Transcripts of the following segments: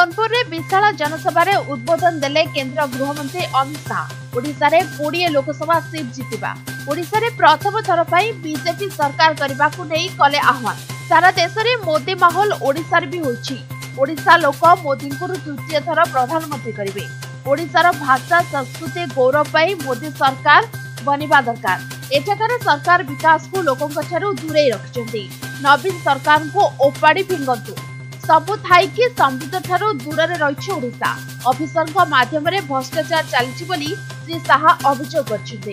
सोनपुर रे विशाल जनसभा उद्बोधन देले केंद्र गृहमंत्री अमित शाह। ओडिशा रे 20 लोकसभा सीट जीतिबा, ओडिशा रे प्रथम थर पई बीजेपी सरकार करबा को नै कले आह्वान। सारा देश रे मोदी माहौल ओडिशा रे भी होईछि। ओडिशा लोक मोदी को तृतीय थर प्रधानमंत्री करिवे। ओडिशार भाषा संस्कृति गौरव पई मोदी सरकार बनिबा दरकार। एठाकार सरकार विकास को लोकों दूरे रखिछन्ती। नवीन सरकार को ओपाड़ी फिंगंतु। सबु थाई कि समृद्ध ठारू दूर रही ओडिशा। ऑफिसर माध्यम भ्रष्टाचार चली बोली श्री शाह अभियोग करछन्ते।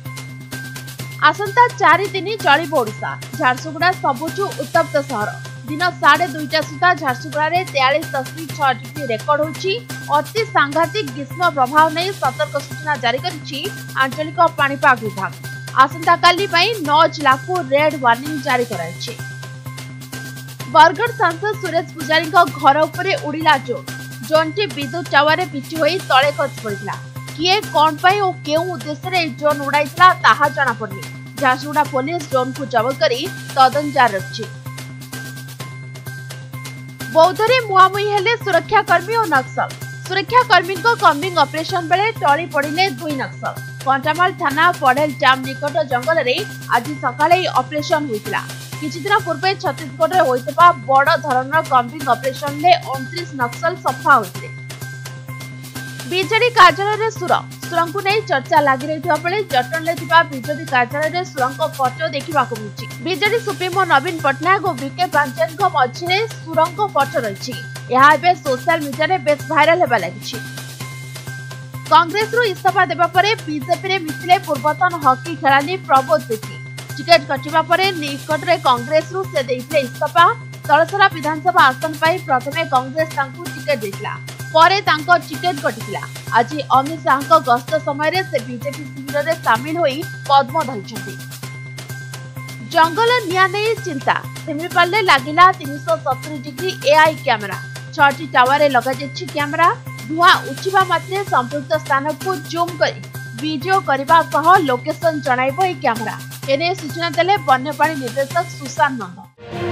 आसंता 4 दिन चलिब ओडिशा। झारसुगुड़ा सबुठु उत्तप्त सहर। दिन 2:30 सुधा झारसुगुड़ा 43.6 डिग्री रेकर्ड होछि। अति सांघातिक ग्रीष्म प्रभाव नहीं सतर्क सूचना जारी करिछि आंचलिक पाणीपाग विभाग। आसंता काली पई 9 जिला को रेड वार्निंग जारी कराइछि। बरगढ़ सांसद सुरेश पुजारी घर उपरे उड़िला जोन टी विद्युत टावर पिटी होई तले खसी पड़िला। किए कौन पाई और केउ उद्देश्य रे जोन उड़ाइला ताहा जाना पड़नी। झारसुगुड़ा पुलिस जोन को जब्त करी तदंत जारी रखछि। बौद्धरे मुहामुही हेले सुरक्षाकर्मी और नक्सल। सुरक्षाकर्मी कम्बिंग ऑपरेशन बेले टली पड़िले 2 नक्सल। कंटामाल थाना पड़ेल डैम निकट जंगल रे आज सकाळे ऑपरेशन होइतिला। किछि दिन पूर्वे छत्तीसगढ़ होइतबा बड़ धरणर कम्बिंग ऑपरेशन ले 29 नक्सल सफा होइते। बीजेडी कार्यालय रे सुरंग नै चर्चा लागि रहितबा बेले जटन ले थिबा बीजेडी कार्यालय रे सुरंग फोटो देखिबा को मिछि। बीजेडी सुप्रीमो नवीन पटनायक और बीके पांचन को मझिरे सुरंग फोटो रहिछि। यहा एबे सोशल मीडिया रे बेस वायरल हेबा लागिछि। कांग्रेस रु इस्तीफा देबा परे बीजेपी रे मिथिले पूर्वतन हॉकी खेलाड़ी प्रबोध सेठी। टिकेट कटिबा परे निकट रे कांग्रेस रु से देइले इस्तीफा। तळसरा विधानसभा आसन पाई प्रथमे कांग्रेस तांकु टिकेट देइला, परे तांको टिकेट कटिला। आज अमित शाह गस्त समय रे से बीजेपी शिविर रे शामिल होई पद्म धरिछथि। जंगल निया नै चिंता। सिमरीपाल लागिला 370 डिग्री एआई कैमेरा। 6टी टावर रे लगा जेछि कैमेरा। धुआं उठिबा मात्रे संपुक्त स्थान को जूम कर वीडियो करबा सह लोकेशन जणाइबो ए कैमेरा। एने सूचना देले वन्यप्राणी निर्देशक सुशांत नंद।